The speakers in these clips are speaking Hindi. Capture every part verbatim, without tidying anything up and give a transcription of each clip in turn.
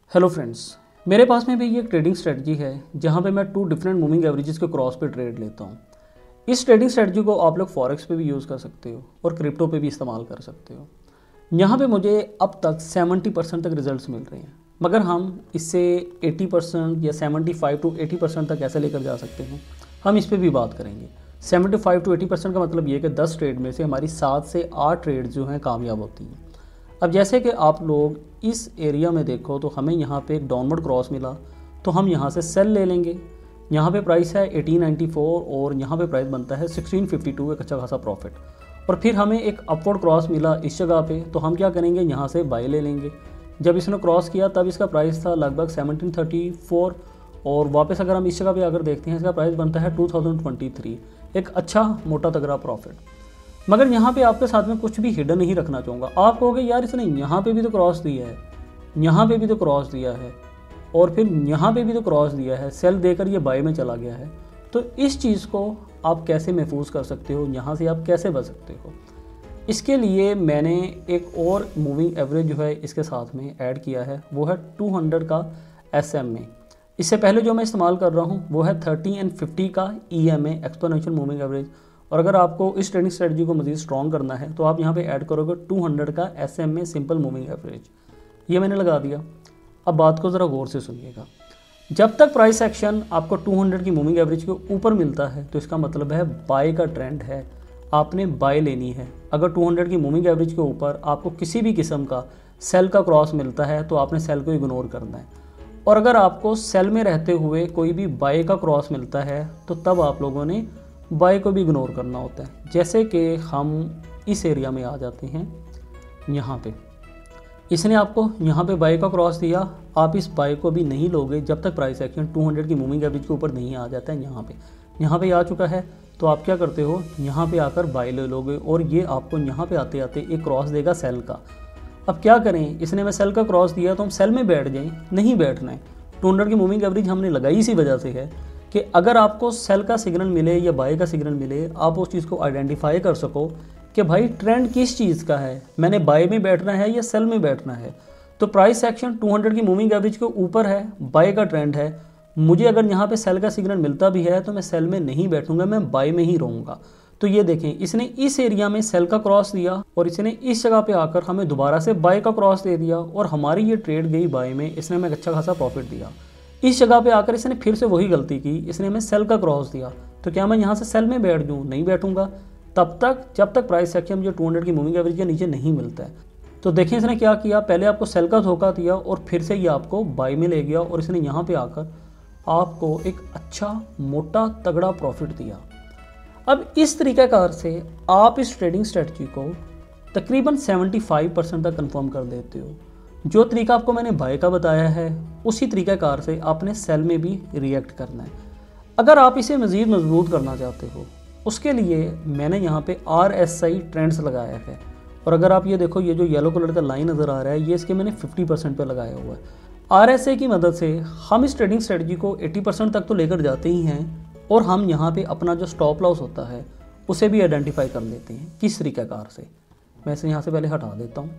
हेलो फ्रेंड्स, मेरे पास में भी ये एक ट्रेडिंग स्ट्रेटजी है जहाँ पे मैं टू डिफरेंट मूविंग एवरेजेस के क्रॉस पे ट्रेड लेता हूँ। इस ट्रेडिंग स्ट्रेटजी को आप लोग फॉरेक्स पे भी यूज़ कर सकते हो और क्रिप्टो पे भी इस्तेमाल कर सकते हो। यहाँ पे मुझे अब तक सेवेंटी परसेंट तक रिजल्ट्स मिल रहे हैं, मगर हम इससे एटी परसेंट या seventy five to eighty percent तक कैसे लेकर जा सकते हैं, हम इस पर भी बात करेंगे। Seventy five to eighty percent का मतलब ये कि दस ट्रेड में से हमारी सात से आठ ट्रेड जो हैं कामयाब होती हैं। अब जैसे कि आप लोग इस एरिया में देखो तो हमें यहाँ पे एक डाउनवर्ड क्रॉस मिला, तो हम यहाँ से सेल ले लेंगे। यहाँ पे प्राइस है एटीन नाइन्टी फोर और यहाँ पे प्राइस बनता है सिक्सटीन फिफ्टी टू, एक अच्छा खासा प्रॉफिट। और फिर हमें एक अपवर्ड क्रॉस मिला इस जगह पे, तो हम क्या करेंगे, यहाँ से बाय ले लेंगे। जब इसने क्रॉस किया तब इसका प्राइस था लगभग सेवनटीन थर्टी फोर और वापस अगर हम इस जगह पे आकर देखते हैं इसका प्राइस बनता है टू थाउजेंड ट्वेंटी थ्री, एक अच्छा मोटा तगड़ा प्रॉफिट। मगर यहाँ पे आपके साथ में कुछ भी हिडन नहीं रखना चाहूँगा। आप कहोगे यार इसने यहाँ पे भी तो क्रॉस दिया है, यहाँ पे भी तो क्रॉस दिया है और फिर यहाँ पे भी तो क्रॉस दिया है, सेल देकर ये बाय में चला गया है। तो इस चीज़ को आप कैसे महफूज कर सकते हो, यहाँ से आप कैसे बच सकते हो, इसके लिए मैंने एक और मूविंग एवरेज जो है इसके साथ में ऐड किया है, वो है टू हंड्रेड का एस एम ए। इससे पहले जो मैं इस्तेमाल कर रहा हूँ वो है थर्टी एंड फिफ्टी का E M A, exponential moving average. और अगर आपको इस ट्रेडिंग स्ट्रेटजी को मज़ीद स्ट्रॉन्ग करना है तो आप यहाँ पे ऐड करोगे टू हंड्रेड का S M A, simple moving average. ये मैंने लगा दिया। अब बात को ज़रा गौर से सुनिएगा। जब तक प्राइस एक्शन आपको टू हंड्रेड की मूविंग एवरेज के ऊपर मिलता है तो इसका मतलब है बाय का ट्रेंड है, आपने बाय लेनी है। अगर टू हंड्रेड की मूविंग एवरेज के ऊपर आपको किसी भी किस्म का सेल का क्रॉस मिलता है तो आपने सेल को इग्नोर करना है। और अगर आपको सेल में रहते हुए कोई भी बाय का क्रॉस मिलता है तो तब आप लोगों ने बाय को भी इग्नोर करना होता है। जैसे कि हम इस एरिया में आ जाते हैं, यहाँ पे इसने आपको यहाँ पे बाय का क्रॉस दिया, आप इस बाय को भी नहीं लोगे जब तक प्राइस एक्शन टू हंड्रेड की मूविंग एवरेज के ऊपर नहीं आ जाता है। यहाँ पे यहाँ पे आ चुका है तो आप क्या करते हो, यहाँ पे आकर बाय ले लोगे और ये आपको यहाँ पे आते आते एक क्रॉस देगा सेल का। अब क्या करें, इसने मैं सेल का क्रॉस दिया तो हम सेल में बैठ जाएं, नहीं बैठना है। टू हंड्रेड की मूविंग एवरेज हमने लगाई इसी वजह से है कि अगर आपको सेल का सिग्नल मिले या बाय का सिग्नल मिले, आप उस चीज़ को आइडेंटिफाई कर सको कि भाई ट्रेंड किस चीज़ का है, मैंने बाय में बैठना है या सेल में बैठना है। तो प्राइस एक्शन टू हंड्रेड की मूविंग एवरेज के ऊपर है, बाय का ट्रेंड है, मुझे अगर यहाँ पे सेल का सिग्नल मिलता भी है तो मैं सेल में नहीं बैठूंगा, मैं बाय में ही रहूँगा। तो ये देखें, इसने इस एरिया में सेल का क्रॉस दिया और इसने इस जगह पे आकर हमें दोबारा से बाय का क्रॉस दे दिया और हमारी ये ट्रेड गई बाय में, इसने हमें अच्छा खासा प्रॉफिट दिया। इस जगह पे आकर इसने फिर से वही गलती की, इसने हमें सेल का क्रॉस दिया, तो क्या मैं यहाँ से सेल में बैठ जाऊँ, नहीं बैठूंगा तब तक जब तक प्राइस एक्शन मुझे टू हंड्रेड की मूविंग एवरेज के नीचे नहीं मिलता है। तो देखें इसने क्या किया, पहले आपको सेल का धोखा दिया और फिर से ये आपको बाय में ले गया और इसने यहाँ पे आकर आपको एक अच्छा मोटा तगड़ा प्रॉफिट दिया। अब इस तरीक़ाकार से आप इस ट्रेडिंग स्ट्रेटजी को तकरीबन सेवेंटी फाइव परसेंट तक कन्फर्म कर देते हो। जो तरीका आपको मैंने बाय का बताया है उसी तरीक़ाकार से आपने सेल में भी रिएक्ट करना है। अगर आप इसे मज़ीद मजबूत करना चाहते हो उसके लिए मैंने यहाँ पे आर एस आई ट्रेंड्स लगाया है। और अगर आप ये देखो, ये जो येलो कलर का लाइन नज़र आ रहा है ये इसके मैंने फिफ्टी परसेंट पे लगाया हुआ है। आर एस आई की मदद से हम इस ट्रेडिंग स्ट्रेटजी को एटी परसेंट तक तो लेकर जाते ही हैं और हम यहाँ पर अपना जो स्टॉप लॉस होता है उसे भी आइडेंटिफाई कर लेते हैं। किस तरीक़ाकार से, मैं इसे यहाँ से पहले हटा देता हूँ।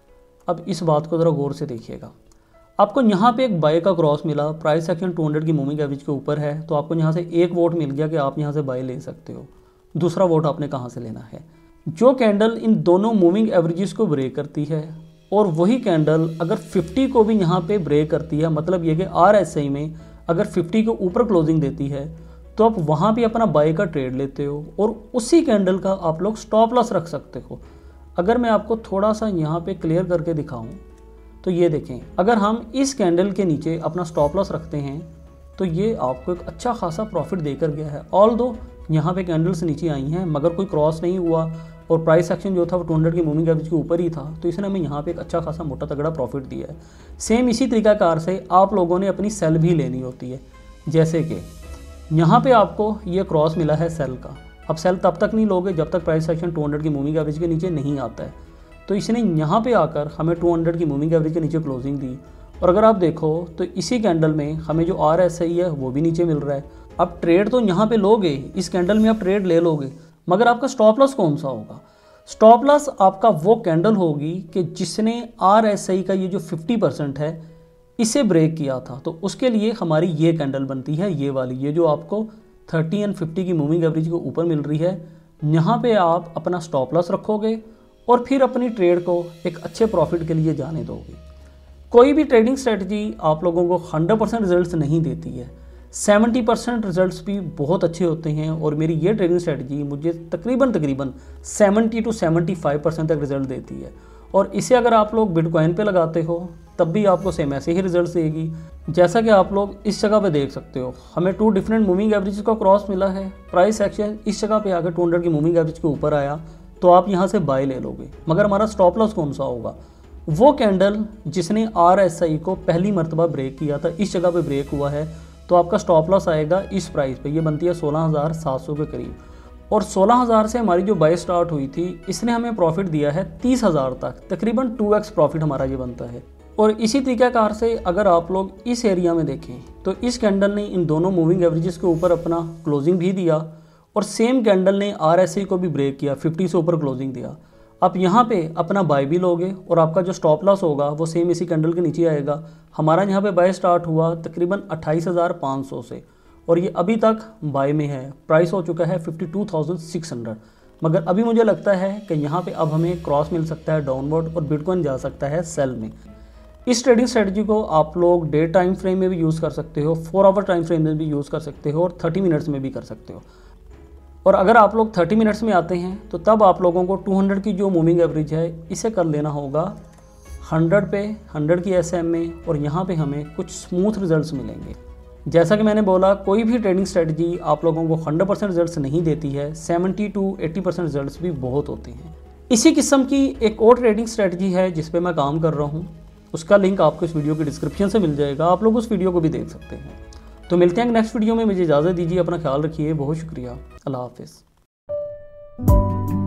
अब इस बात को ज़रा गौर से देखिएगा। आपको यहाँ पे एक बाय का क्रॉस मिला, प्राइस एक्शन टू हंड्रेड की मूविंग एवरेज के ऊपर है, तो आपको यहाँ से एक वोट मिल गया कि आप यहाँ से बाय ले सकते हो। दूसरा वोट आपने कहाँ से लेना है, जो कैंडल इन दोनों मूविंग एवरेजेस को ब्रेक करती है और वही कैंडल अगर फिफ्टी को भी यहाँ पे ब्रेक करती है, मतलब ये कि आर एस आई में अगर फिफ्टी के ऊपर क्लोजिंग देती है तो आप वहाँ भी अपना बाय का ट्रेड लेते हो और उसी कैंडल का आप लोग स्टॉप लॉस रख सकते हो। अगर मैं आपको थोड़ा सा यहाँ पे क्लियर करके दिखाऊं तो ये देखें, अगर हम इस कैंडल के नीचे अपना स्टॉप लॉस रखते हैं तो ये आपको एक अच्छा खासा प्रॉफिट देकर गया है। ऑल दो यहाँ पे कैंडल्स नीचे आई हैं मगर कोई क्रॉस नहीं हुआ और प्राइस एक्शन जो था वो टू हंड्रेड की मूविंग एवरेज के ऊपर ही था, तो इसने हमें यहाँ पे एक अच्छा खासा मोटा तगड़ा प्रॉफिट दिया है। सेम इसी तरीक़ाकार से आप लोगों ने अपनी सेल भी लेनी होती है। जैसे कि यहाँ पे आपको ये क्रॉस मिला है सेल का, अब सेल तब तक नहीं लोगे जब तक प्राइस एक्शन टू हंड्रेड की मूविंग एवरेज के नीचे नहीं आता है। तो इसने यहाँ पे आकर हमें टू हंड्रेड की मूविंग एवरेज के नीचे क्लोजिंग दी और अगर आप देखो तो इसी कैंडल में हमें जो आर एस आई है वो भी नीचे मिल रहा है। अब ट्रेड तो यहाँ पे लोगे, इस कैंडल में आप ट्रेड ले लोगे, मगर आपका स्टॉप लॉस कौन सा होगा? स्टॉप लॉस आपका वो कैंडल होगी कि जिसने आर एस आई का ये जो फिफ्टी परसेंट है इसे ब्रेक किया था, तो उसके लिए हमारी ये कैंडल बनती है, ये वाली, ये जो आपको थर्टी एंड फिफ्टी की मूविंग एवरेज के ऊपर मिल रही है। यहाँ पे आप अपना स्टॉप लॉस रखोगे और फिर अपनी ट्रेड को एक अच्छे प्रॉफिट के लिए जाने दोगे। कोई भी ट्रेडिंग स्ट्रेटजी आप लोगों को हंड्रेड परसेंट रिजल्ट नहीं देती है, सेवेंटी परसेंट रिजल्ट्स भी बहुत अच्छे होते हैं और मेरी ये ट्रेडिंग स्ट्रेटजी मुझे तकरीबन तकरीबन seventy to seventy five percent तक रिजल्ट देती है। और इसे अगर आप लोग बिटकॉइन पे लगाते हो तब भी आपको सेम ऐसे ही रिजल्ट देगी। जैसा कि आप लोग इस जगह पे देख सकते हो, हमें टू डिफरेंट मूविंग एवरेज का क्रॉस मिला है। प्राइस एक्शन इस जगह पे आकर टू हंड्रेड की मूविंग एवरेज के ऊपर आया तो आप यहाँ से बाय ले लोगे, मगर हमारा स्टॉप लॉस कौन सा होगा? वो कैंडल जिसने आर एस आई को पहली मरतबा ब्रेक किया था, इस जगह पे ब्रेक हुआ है, तो आपका स्टॉप लॉस आएगा इस प्राइस पे, ये बनती है सोलह हज़ार सात सौ के करीब। और सोलह हज़ार से हमारी जो बाय स्टार्ट हुई थी, इसने हमें प्रॉफिट दिया है तीस हज़ार तक, तकरीबन टू एक्स प्रॉफिट हमारा ये बनता है। और इसी तरीक़ाकार से अगर आप लोग इस एरिया में देखें तो इस कैंडल ने इन दोनों मूविंग एवरेजेस के ऊपर अपना क्लोजिंग भी दिया और सेम कैंडल ने आर एस आई को भी ब्रेक किया, फिफ्टी से ऊपर क्लोजिंग दिया। आप यहाँ पे अपना बाय भी लोगे और आपका जो स्टॉप लॉस होगा वो सेम इसी कैंडल के नीचे आएगा। हमारा यहाँ पे बाय स्टार्ट हुआ तकरीबन अट्ठाईस हज़ार पाँच सौ से और ये अभी तक बाय में है। प्राइस हो चुका है fifty two thousand six hundred, मगर अभी मुझे लगता है कि यहाँ पे अब हमें क्रॉस मिल सकता है डाउनवर्ड और बिटकॉइन जा सकता है सेल में। इस ट्रेडिंग स्ट्रेटजी को आप लोग डे टाइम फ्रेम में भी यूज़ कर सकते हो, फोर आवर टाइम फ्रेम में भी यूज़ कर सकते हो और थर्टी मिनट्स में भी कर सकते हो। और अगर आप लोग थर्टी मिनट्स में आते हैं तो तब आप लोगों को टू हंड्रेड की जो मूविंग एवरेज है इसे कर लेना होगा हंड्रेड पे, हंड्रेड की एस एम में, और यहाँ पे हमें कुछ स्मूथ रिजल्ट्स मिलेंगे। जैसा कि मैंने बोला, कोई भी ट्रेडिंग स्ट्रेटजी आप लोगों को हंड्रेड परसेंट रिजल्ट्स नहीं देती है, seventy to eighty percent results भी बहुत होते हैं। इसी किस्म की एक और ट्रेडिंग स्ट्रेटजी है जिस पे मैं काम कर रहा हूँ, उसका लिंक आपको इस वीडियो के डिस्क्रिप्शन से मिल जाएगा, आप लोग उस वीडियो को भी देख सकते हैं। तो मिलते हैं नेक्स्ट वीडियो में, मुझे इजाज़त दीजिए, अपना ख्याल रखिए, बहुत शुक्रिया, अल्लाह हाफिज़।